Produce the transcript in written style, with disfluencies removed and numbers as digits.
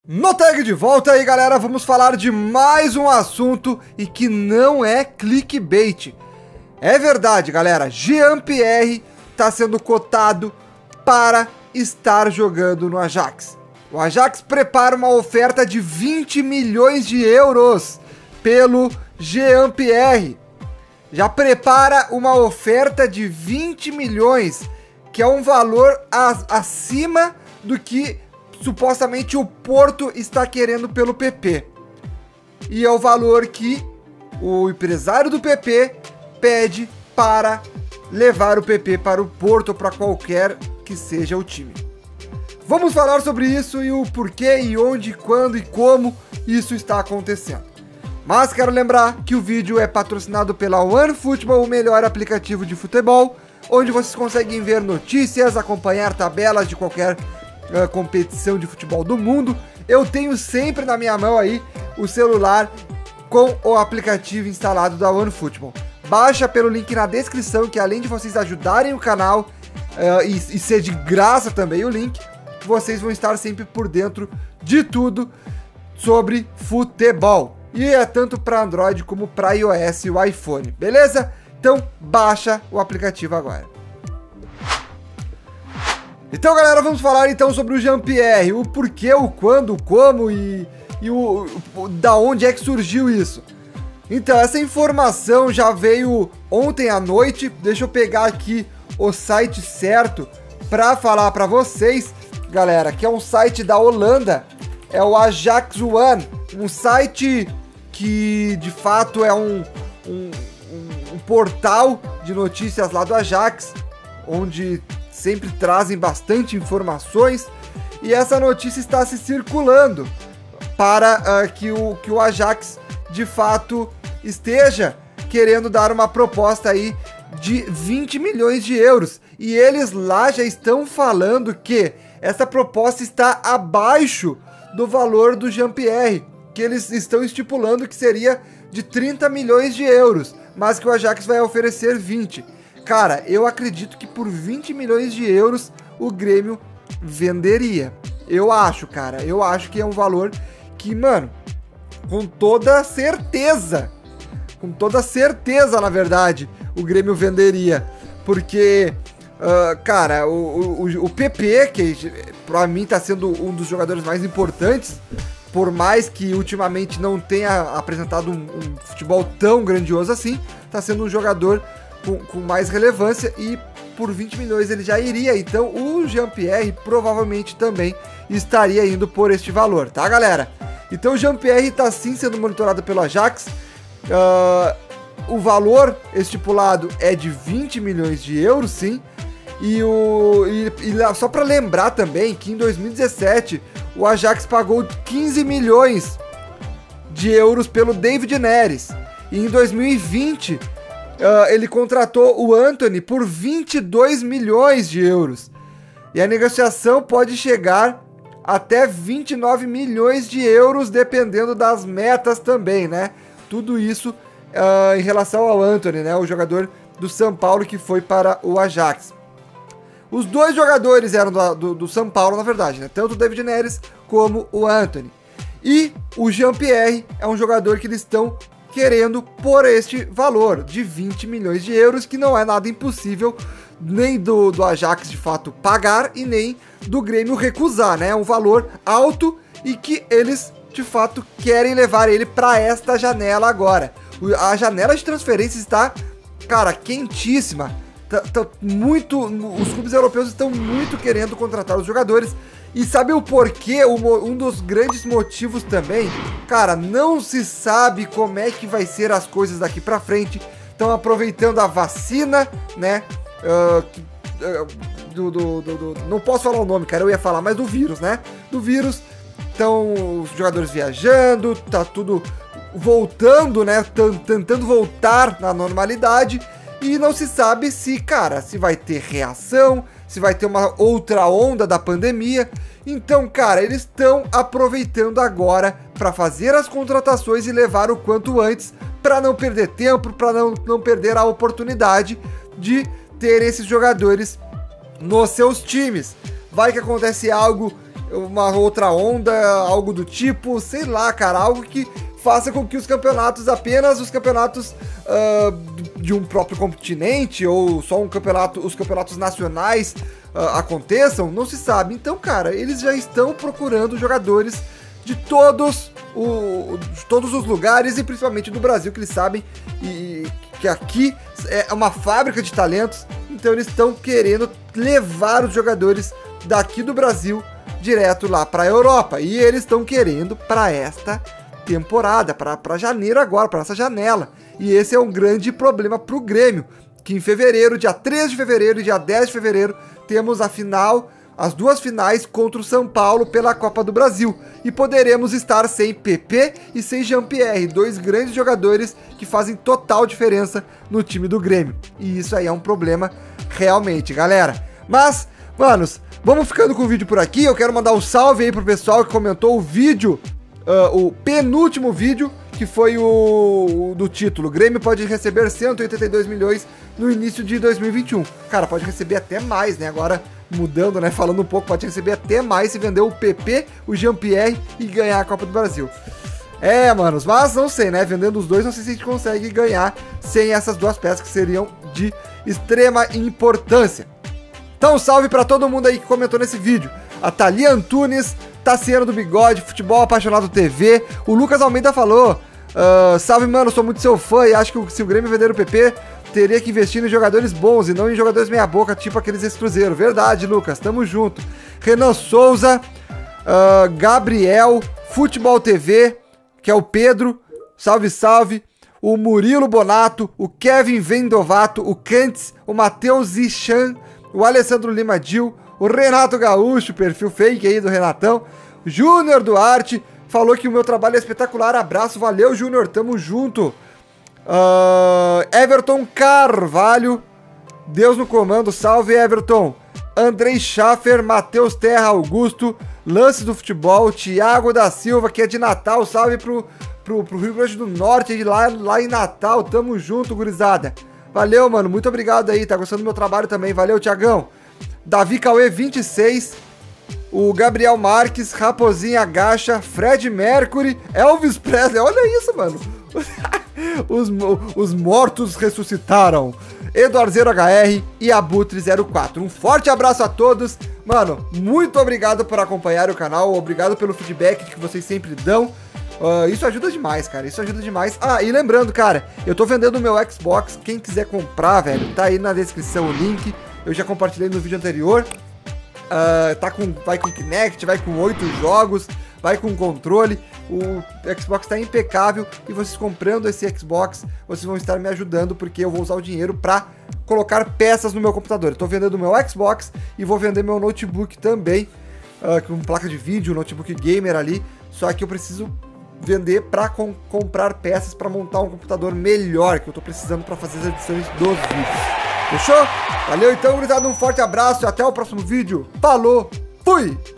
No tag de volta aí, galera, vamos falar de mais um assunto e que não é clickbait. É verdade, galera, Jean-Pierre está sendo cotado para estar jogando no Ajax. O Ajax prepara uma oferta de 20 milhões de euros pelo Jean-Pierre. Já prepara uma oferta de 20 milhões, que é um valor acima do que supostamente o Porto está querendo pelo PP. E é o valor que o empresário do PP pede para levar o PP para o Porto, para qualquer que seja o time. Vamos falar sobre isso e o porquê e onde, quando e como isso está acontecendo. Mas quero lembrar que o vídeo é patrocinado pela OneFootball, o melhor aplicativo de futebol, onde vocês conseguem ver notícias, acompanhar tabelas de qualquer competição de futebol do mundo. Eu tenho sempre na minha mão aí o celular com o aplicativo instalado da OneFootball. Baixa pelo link na descrição, que além de vocês ajudarem o canal e ser de graça também o link, vocês vão estar sempre por dentro de tudo sobre futebol. E é tanto para Android como para iOS e o iPhone, beleza? Então baixa o aplicativo agora. Então, galera, vamos falar então sobre o Jean-Pierre, o porquê, o quando, o como e da onde é que surgiu isso. Então, essa informação já veio ontem à noite. Deixa eu pegar aqui o site certo para falar para vocês, galera, que é um site da Holanda, é o Ajax One, um site que de fato é um portal de notícias lá do Ajax, onde sempre trazem bastante informações, e essa notícia está se circulando para que o Ajax de fato esteja querendo dar uma proposta aí de 20 milhões de euros, e eles lá já estão falando que essa proposta está abaixo do valor do Jean-Pierre, que eles estão estipulando que seria de 30 milhões de euros, mas que o Ajax vai oferecer 20. Cara, eu acredito que por 20 milhões de euros o Grêmio venderia. Eu acho, cara. Eu acho que é um valor que, mano, com toda certeza, na verdade, o Grêmio venderia. Porque, cara, o PP, que pra mim tá sendo um dos jogadores mais importantes, por mais que ultimamente não tenha apresentado um futebol tão grandioso assim, tá sendo um jogador com mais relevância, e por 20 milhões ele já iria. Então o Jean-Pierre provavelmente também estaria indo por este valor, tá, galera? Então o Jean-Pierre está sim sendo monitorado pelo Ajax. O valor estipulado é de 20 milhões de euros, sim. E só para lembrar também que em 2017 o Ajax pagou 15 milhões de euros pelo David Neres. E em 2020 ele contratou o Antony por 22 milhões de euros. E a negociação pode chegar até 29 milhões de euros, dependendo das metas também, né? Tudo isso em relação ao Antony, né? O jogador do São Paulo que foi para o Ajax. Os dois jogadores eram do São Paulo, na verdade, né? Tanto o David Neres como o Antony. E o Jean-Pierre é um jogador que eles estão querendo por este valor de 20 milhões de euros, que não é nada impossível nem do Ajax de fato pagar e nem do Grêmio recusar, né? É um valor alto e que eles de fato querem levar ele para esta janela agora. A janela de transferências está, cara, quentíssima. Os clubes europeus estão muito querendo contratar os jogadores. E sabe o porquê? Um dos grandes motivos também, cara, não se sabe como é que vai ser as coisas daqui pra frente. Estão aproveitando a vacina, né? Não posso falar o nome, cara, eu ia falar, mas do vírus, né? Do vírus. Estão os jogadores viajando, tá tudo voltando, né? Tentando voltar na normalidade. E não se sabe se, cara, se vai ter reação, se vai ter uma outra onda da pandemia. Então, cara, eles estão aproveitando agora para fazer as contratações e levar o quanto antes, para não perder tempo, para não perder a oportunidade de ter esses jogadores nos seus times. Vai que acontece algo uma outra onda, algo do tipo, sei lá, cara, algo que faça com que os campeonatos, apenas os campeonatos de um próprio continente, ou só os campeonatos nacionais aconteçam, não se sabe. Então, cara, eles já estão procurando jogadores de todos os lugares, e principalmente do Brasil, que eles sabem que aqui é uma fábrica de talentos. Então eles estão querendo levar os jogadores daqui do Brasil direto lá para a Europa, e eles estão querendo para esta temporada, para janeiro agora, para essa janela. E esse é um grande problema para o Grêmio, que em fevereiro, dia 13 de fevereiro e dia 10 de fevereiro, temos a final, as duas finais contra o São Paulo pela Copa do Brasil, e poderemos estar sem PP e sem Jean-Pierre, dois grandes jogadores que fazem total diferença no time do Grêmio. E isso aí é um problema realmente, galera. Mas, manos, vamos ficando com o vídeo por aqui. Eu quero mandar um salve aí pro pessoal que comentou o vídeo, o penúltimo vídeo, que foi o do título: Grêmio pode receber 182 milhões no início de 2021. Cara, pode receber até mais, né? Agora, mudando, né? Falando um pouco, pode receber até mais se vender o PP, o Jean-Pierre e ganhar a Copa do Brasil. É, manos, mas não sei, né? Vendendo os dois, não sei se a gente consegue ganhar sem essas duas peças que seriam de extrema importância. Então, salve pra todo mundo aí que comentou nesse vídeo. A Thalia Antunes, Tassiano do Bigode, Futebol Apaixonado TV. O Lucas Almeida falou: salve, mano, sou muito seu fã e acho que se o Grêmio vender o PP, teria que investir em jogadores bons e não em jogadores meia boca, tipo aqueles ex-Cruzeiro. Verdade, Lucas, tamo junto. Renan Souza, Gabriel, Futebol TV, que é o Pedro, salve, salve. O Murilo Bonato, o Kevin Vendovato, o Kantz, o Matheus Ichan, o Alessandro Lima Dil, o Renato Gaúcho, perfil fake aí do Renatão, Júnior Duarte, falou que o meu trabalho é espetacular, abraço, valeu, Júnior, tamo junto. Everton Carvalho, Deus no comando, salve, Everton. Andrei Schaffer, Matheus Terra Augusto, Lances do Futebol, Thiago da Silva, que é de Natal, salve pro Rio Grande do Norte, lá em Natal, tamo junto, gurizada. Valeu, mano, muito obrigado aí, tá gostando do meu trabalho também, valeu, Thiagão. Davi Cauê 26, o Gabriel Marques, Raposinha Gacha, Fred Mercury, Elvis Presley, olha isso, mano. Os mortos ressuscitaram. Eduardo 0HR e Abutre 04. Um forte abraço a todos. Mano, muito obrigado por acompanhar o canal. Obrigado pelo feedback que vocês sempre dão. Isso ajuda demais, cara. Isso ajuda demais. Ah, e lembrando, cara, eu tô vendendo o meu Xbox. Quem quiser comprar, velho, tá aí na descrição o link. Eu já compartilhei no vídeo anterior. Vai com Kinect, vai com 8 jogos, vai com controle. O Xbox tá impecável e vocês comprando esse Xbox, vocês vão estar me ajudando, porque eu vou usar o dinheiro pra colocar peças no meu computador. Eu tô vendendo o meu Xbox e vou vender meu notebook também, com placa de vídeo, notebook gamer ali. Só que eu preciso vender pra comprar peças pra montar um computador melhor, que eu tô precisando pra fazer as edições dos vídeos. Fechou? Valeu então, gurizada, um forte abraço e até o próximo vídeo. Falou, fui!